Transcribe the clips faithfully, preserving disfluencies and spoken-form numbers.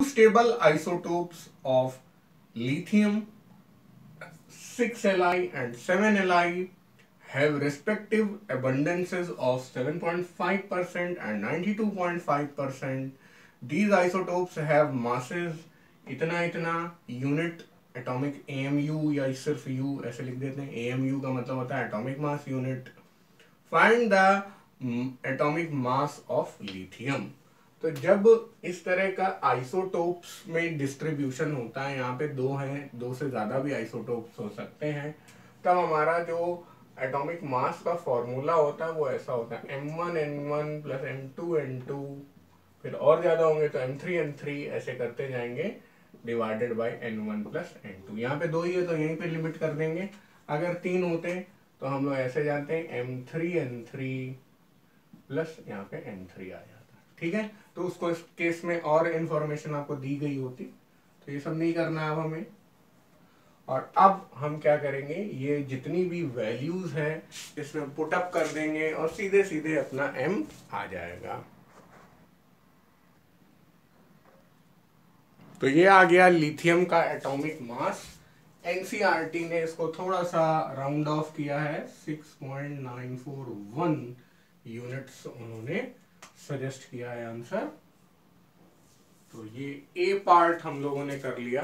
Stable isotopes of lithium six Li and seven Li have respective abundances of seven point five percent and ninety-two point five percent. These isotopes have masses इतना इतना unit atomic A M U या सिर्फ U ऐसे लिख देते हैं. A M U का मतलब होता है atomic mass unit. Find the atomic mass of lithium. तो जब इस तरह का आइसोटोप्स में डिस्ट्रीब्यूशन होता है, यहाँ पे दो हैं, दो से ज्यादा भी आइसोटोप्स हो सकते हैं, तब हमारा जो एटॉमिक मास का फॉर्मूला होता है वो ऐसा होता है M one N one plus M two N two, फिर और ज्यादा होंगे तो एम थ्री एन थ्री, ऐसे करते जाएंगे divided by N one plus N two. यहाँ पे दो ही है तो यहीं पे लिमिट कर देंगे. अगर तीन होते तो हम लोग ऐसे जाते हैं M three N three plus यहाँ पे एन थ्री आ जाता. ठीक है, तो उसको इस केस में और इंफॉर्मेशन आपको दी गई होती, तो ये सब नहीं करना है अब हमें. और अब हम क्या करेंगे, ये जितनी भी वैल्यूज है इसमें पुट अप कर देंगे और सीधे सीधे अपना m आ जाएगा. तो ये आ गया लिथियम का एटॉमिक मास. एनसीईआरटी ने इसको थोड़ा सा राउंड ऑफ किया है, six point nine four one units उन्होंने सजेस्ट किया है आंसर. तो ये ए पार्ट हम लोगों ने कर लिया.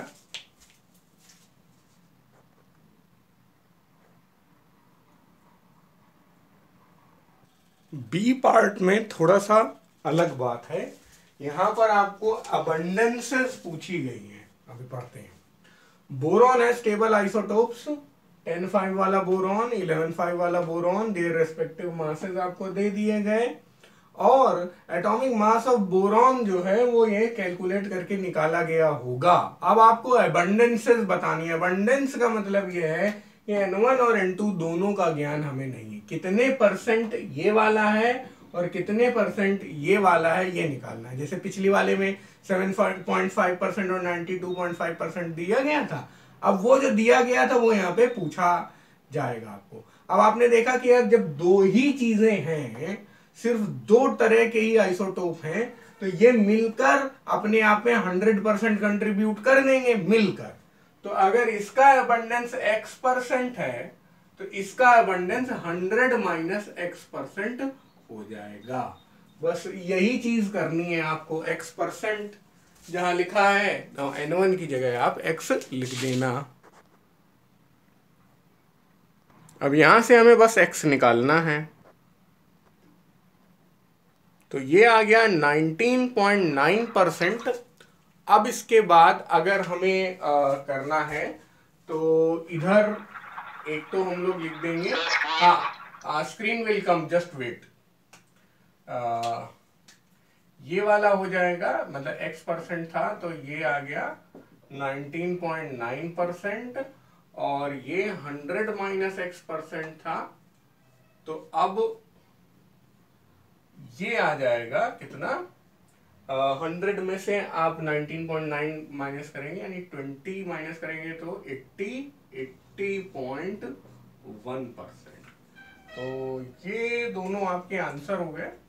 बी पार्ट में थोड़ा सा अलग बात है. यहां पर आपको अबंडेंसेस पूछी गई हैं. अभी पढ़ते हैं. बोरॉन है स्टेबल आइसोटोप्स, टेन फाइव वाला बोरॉन, इलेवन फाइव वाला बोरॉन, देयर रेस्पेक्टिव मासेस आपको दे दिए गए. और एटॉमिक मास ऑफ बोरॉन जो है वो ये कैलकुलेट करके निकाला गया होगा. अब आपको अबंडेंसेस बतानी है. अबंडेंस का मतलब ये है कि एन वन और एन टू दोनों का ज्ञान हमें नहीं है. कितने परसेंट ये वाला है और कितने परसेंट ये वाला है ये निकालना है. जैसे पिछली वाले में सेवन पॉइंट फाइव परसेंट और ninety two point five percent दिया गया था. अब वो जो दिया गया था वो यहाँ पे पूछा जाएगा आपको. अब आपने देखा कि यार जब दो ही चीजें हैं, सिर्फ दो तरह के ही आइसोटोप हैं, तो ये मिलकर अपने आप में हंड्रेड परसेंट कंट्रीब्यूट कर देंगे मिलकर. तो अगर इसका अबंडेंस x परसेंट है तो इसका abundance hundred minus X percent हो जाएगा. बस यही चीज करनी है आपको. x परसेंट जहां लिखा है तो एन वन की जगह आप x लिख देना. अब यहां से हमें बस x निकालना है. तो ये आ गया नाइनटीन पॉइंट नाइन परसेंट. अब इसके बाद अगर हमें आ, करना है तो इधर एक तो हम लोग लिख देंगे, हाँ screen will come, just wait. ये वाला हो जाएगा, मतलब x परसेंट था तो ये आ गया नाइनटीन पॉइंट नाइन परसेंट और ये हंड्रेड माइनस एक्स परसेंट था. तो अब ये आ जाएगा कितना, हंड्रेड uh, में से आप नाइनटीन पॉइंट नाइन माइनस करेंगे यानी ट्वेंटी माइनस करेंगे तो eighty eighty point one percent. तो ये दोनों आपके आंसर हो गए.